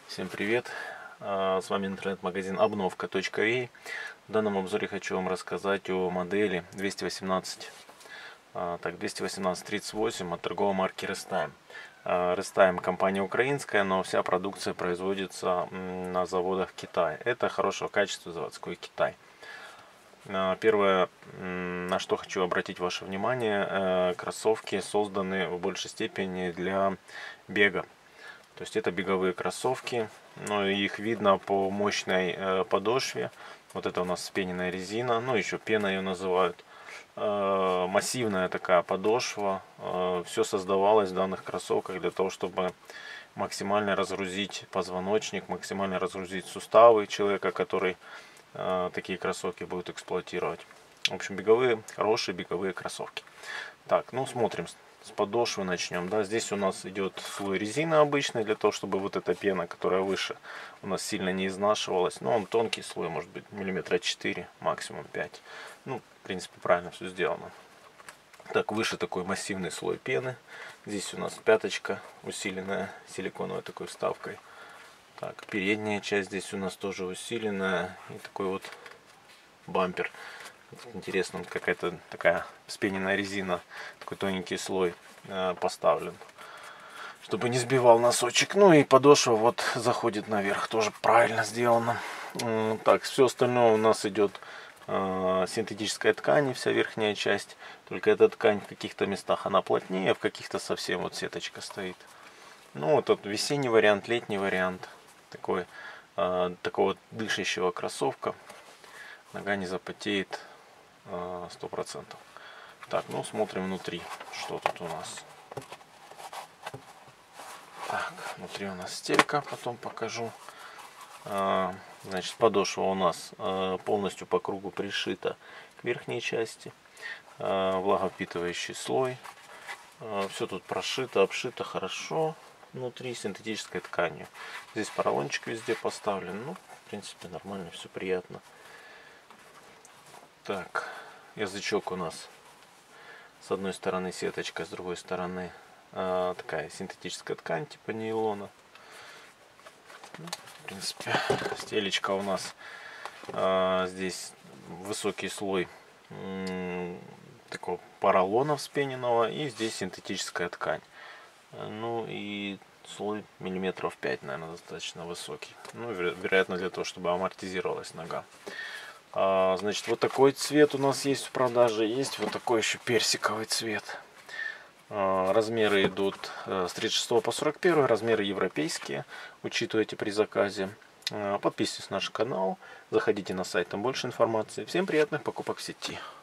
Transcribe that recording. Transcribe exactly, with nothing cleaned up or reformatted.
Всем привет! С вами интернет-магазин обновка точка эй. В данном обзоре хочу вам рассказать о модели двести восемнадцать. Так, двести восемнадцать тридцать восемь от торговой марки Restime. Restime компания украинская, но вся продукция производится на заводах Китая. Это хорошего качества заводской Китай. Первое, на что хочу обратить ваше внимание, кроссовки созданы в большей степени для бега. То есть это беговые кроссовки, но их видно по мощной э, подошве. Вот это у нас вспененная резина, ну еще пена ее называют. Э, массивная такая подошва. Э, все создавалось в данных кроссовках для того, чтобы максимально разгрузить позвоночник, максимально разгрузить суставы человека, который э, такие кроссовки будет эксплуатировать. В общем, беговые, хорошие беговые кроссовки. Так, ну смотрим. С подошвы начнем. Да, здесь у нас идет слой резины обычный, для того, чтобы вот эта пена, которая выше, у нас сильно не изнашивалась. Но он тонкий слой, может быть миллиметра четыре, максимум пять. Ну, в принципе, правильно все сделано. Так, выше такой массивный слой пены. Здесь у нас пяточка, усиленная силиконовой такой вставкой. Так, передняя часть здесь у нас тоже усиленная. И такой вот бампер. Интересно, какая-то такая вспененная резина, такой тоненький слой э, поставлен, чтобы не сбивал носочек. Ну и подошва вот заходит наверх, тоже правильно сделано. Э, так, все остальное у нас идет э, синтетическая ткань, вся верхняя часть. Только эта ткань в каких-то местах она плотнее, в каких-то совсем вот сеточка стоит. Ну вот тут весенний вариант, летний вариант, такой э, такого дышащего кроссовка. Нога не запотеет сто процентов. Так, ну смотрим внутри, что тут у нас. Так, внутри у нас стелька, потом покажу. Значит, подошва у нас полностью по кругу пришита к верхней части. Влаговпитывающий слой. Все тут прошито, обшито хорошо. Внутри синтетической тканью. Здесь поролончик везде поставлен. Ну, в принципе, нормально, все приятно. Так, язычок у нас с одной стороны сеточка, с другой стороны э, такая синтетическая ткань типа нейлона. Ну, в принципе, стелечка у нас э, здесь высокий слой э, такого поролона вспененного, и здесь синтетическая ткань. Ну и слой миллиметров пять, наверное, достаточно высокий. Ну, веро вероятно, для того, чтобы амортизировалась нога. А, значит, вот такой цвет у нас есть в продаже. Есть вот такой еще персиковый цвет. А, размеры идут с тридцать шестого по сорок первый. Размеры европейские. Учитывайте при заказе. А, подписывайтесь на наш канал. Заходите на сайт, там больше информации. Всем приятных покупок в сети.